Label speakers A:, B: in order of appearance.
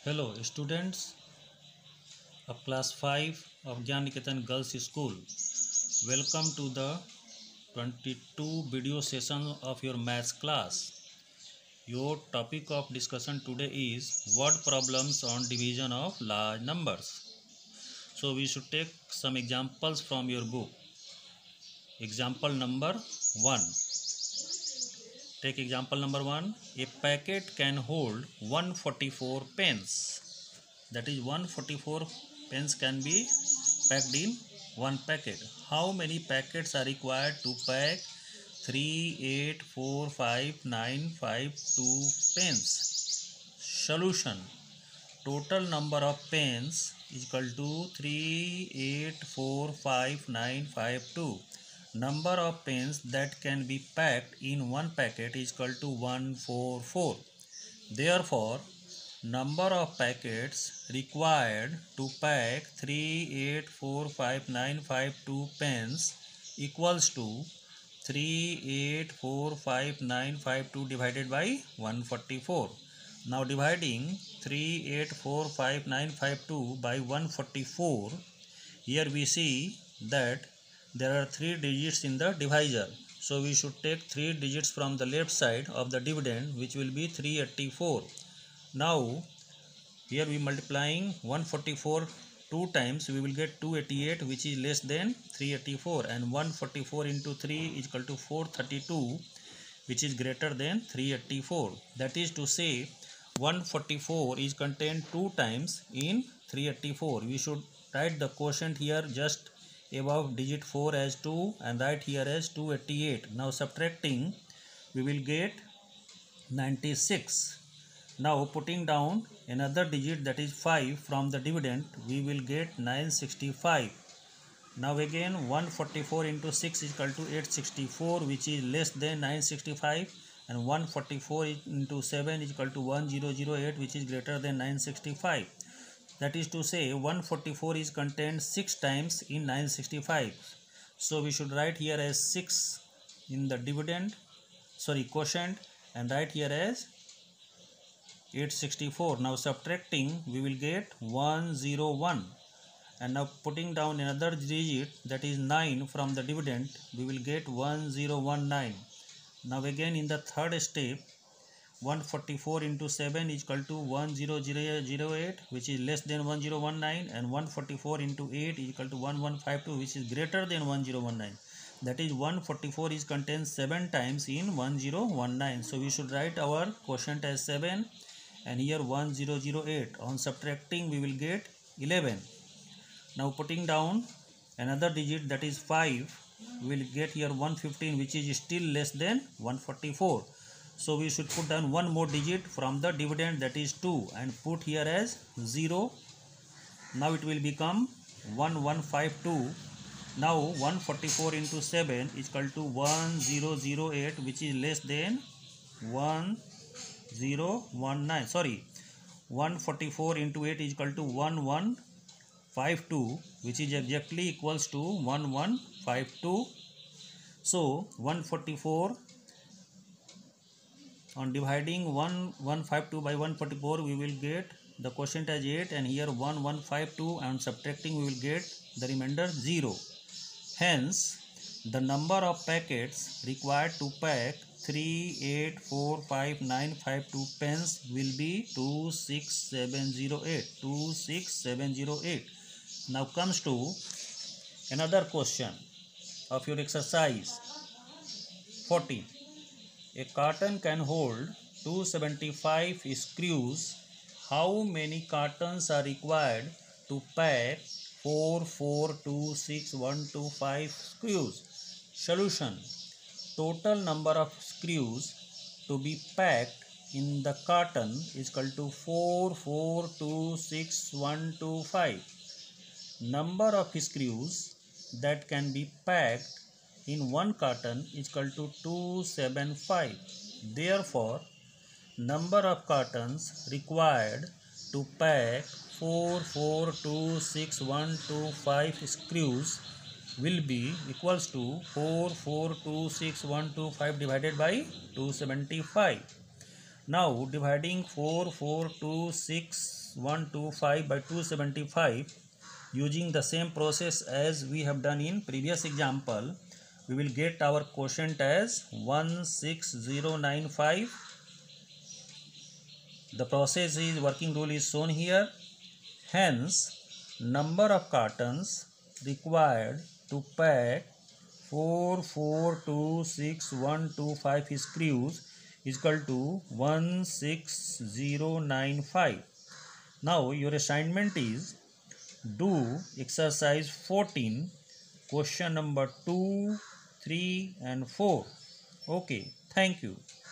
A: Hello students of class 5 of Gyan Niketan Girls School. Welcome to the 22 video session of your maths class. Your topic of discussion today is word problems on division of large numbers. So we should take some examples from your book. Example number 1. Take example number 1. A packet can hold 144 pens. That is 144 pens can be packed in one packet. How many packets are required to pack 3, 8, 4, 5, 9, 5, 2 pens? Solution. Total number of pens is equal to 3, 8, 4, 5, 9, 5, 2. Number of pens that can be packed in one packet is equal to 144. Therefore, number of packets required to pack 3, 8, 4, 5, 9, 5, 2 pens equals to 3, 8, 4, 5, 9, 5, 2 divided by 144. Now dividing 3, 8, 4, 5, 9, 5, 2 by 144, here we see that there are 3 digits in the divisor. So we should take 3 digits from the left side of the dividend, which will be 384. Now here we multiplying 144 2 times, we will get 288, which is less than 384, and 144 into 3 is equal to 432, which is greater than 384. That is to say 144 is contained 2 times in 384. We should write the quotient here just above digit 4 as 2 and write here as 288. Now subtracting, we will get 96. Now putting down another digit, that is 5, from the dividend, we will get 965. Now again 144 into 6 is equal to 864, which is less than 965, and 144 into 7 is equal to 1008, which is greater than 965. That is to say 144 is contained 6 times in 965. So we should write here as 6 in the quotient, and write here as 864. Now subtracting, we will get 101, and now putting down another digit, that is 9, from the dividend, we will get 1019. Now again in the third step, 144 into 7 is equal to 10008, which is less than 1019, and 144 into 8 is equal to 1152, which is greater than 1019. That is 144 is contained 7 times in 1019. So we should write our quotient as 7, and here 1008. On subtracting, we will get 11. Now putting down another digit, that is 5, we will get here 115, which is still less than 144. So we should put down one more digit from the dividend, that is 2, and put here as 0. Now it will become 1152. Now 144 into 7 is equal to 1008, which is less than 1019. Sorry, 144 into 8 is equal to 1152, which is exactly equals to 1152. So 144, on dividing 1152 by 144, we will get the quotient as 8, and here 1152, and subtracting, we will get the remainder 0. Hence the number of packets required to pack 3, 8, 4, 5, 9, 5, 2 pens will be 26708. 26708. Now comes to another question of your exercise 14. A carton can hold 275 screws. How many cartons are required to pack 4, 4, 2, 6, 1, 2, 5 screws? Solution. Total number of screws to be packed in the carton is equal to 4, 4, 2, 6, 1, 2, 5. Number of screws that can be packed in one carton is equal to 275. Therefore, number of cartons required to pack 4, 4, 2, 6, 1, 2, 5 screws will be equals to 4, 4, 2, 6, 1, 2, 5 divided by 275. Now dividing 4426125 by 275 using the same process as we have done in previous example, we will get our quotient as 16095. The process is working rule is shown here. Hence, number of cartons required to pack 4426125 screws is equal to 16095. Now your assignment is do exercise 14, question number 2, 3 and 4. Okay, thank you.